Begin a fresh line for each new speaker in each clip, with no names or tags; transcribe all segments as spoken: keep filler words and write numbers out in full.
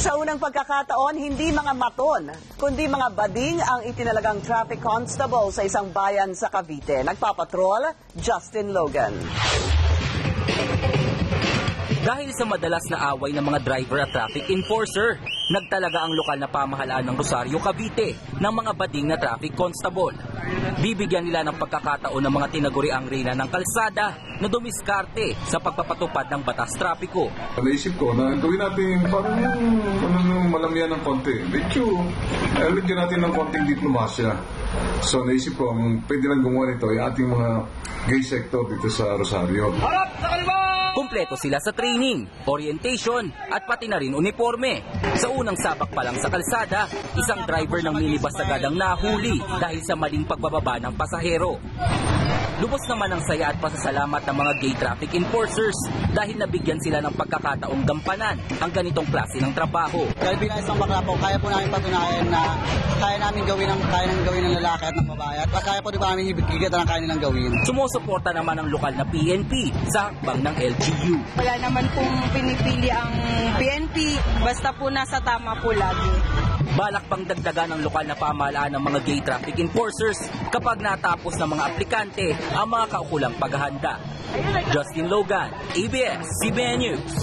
Sa unang pagkakataon, hindi mga maton, kundi mga bading ang itinalagang traffic constable sa isang bayan sa Cavite. Nagpapatrol, Justin Logan.
Dahil sa madalas na away ng mga driver at traffic enforcer, nagtalaga ang lokal na pamahalaan ng Rosario, Cavite ng mga bading na traffic constable. Bibigyan nila ng pagkakataon ng mga tinaguriang reyna ng kalsada na dumiskarte sa pagpapatupad ng batas trapiko.
Naisip ko na gawin natin parang ano, malamian ng konti. Medyo, eh, lagyan natin ng konting diplomasya. So naisip ko, ang pwede lang gumawa nito ay ating mga gay sector dito sa Rosario.
Harap sa kaliwa! Kumpleto sila sa training, orientation at pati na rin uniforme. Sa unang sabak pa lang sa kalsada, isang driver ng minibus agad ang nahuli dahil sa maling pagbababa ng pasahero. Lubos naman ang saya at pasasalamat ng mga gay traffic enforcers dahil nabigyan sila ng pagkakataong gampanan ang ganitong klase ng trabaho.
Dahil bilang isang bakla po, kaya po namin patunayan na kaya namin gawin ang kaya namin gawin ng lalaki at ng babae at kaya po di ba namin higit ang kaya nilang gawin.
Sumusuporta naman ang lokal na P N P sa hakbang ng L G U.
Wala naman pong pinipili ang P N P, basta po nasa tama po lagi.
Balak pang dagdagan ng lokal na pamahalaan ng mga gay traffic enforcers kapag natapos ng mga aplikante ang mga kaukulang paghahanda. Justin Logan, A B S C B N News.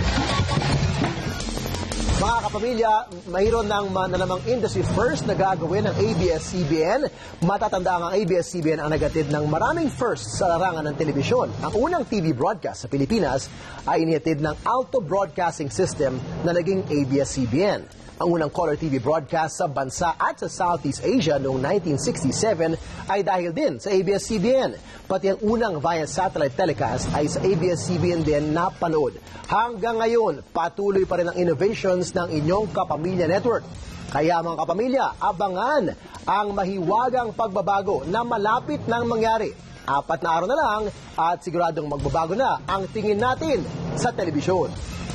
Mga kapamilya, mayroon ng mananamang industry first na gagawin ng A B S C B N. Matatanda ang A B S C B N ang nagatid ng maraming first sa larangan ng telebisyon. Ang unang T V broadcast sa Pilipinas ay inihatid ng Alto Broadcasting System na naging A B S C B N. Ang unang color T V broadcast sa bansa at sa Southeast Asia noong nineteen sixty-seven ay dahil din sa A B S C B N. Pati ang unang via satellite telecast ay sa A B S C B N din napanood. Hanggang ngayon, patuloy pa rin ang innovations ng inyong Kapamilya Network. Kaya mga kapamilya, abangan ang mahiwagang pagbabago na malapit nang mangyari. Apat na araw na lang at siguradong magbabago na ang tingin natin sa telebisyon.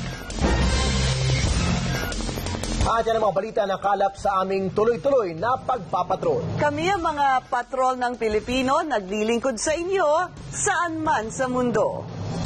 At yan ang mga balita na kalap sa aming tuloy-tuloy na pagpapatrol.
Kami ang mga patrol ng Pilipino, naglilingkod sa inyo saan man sa mundo.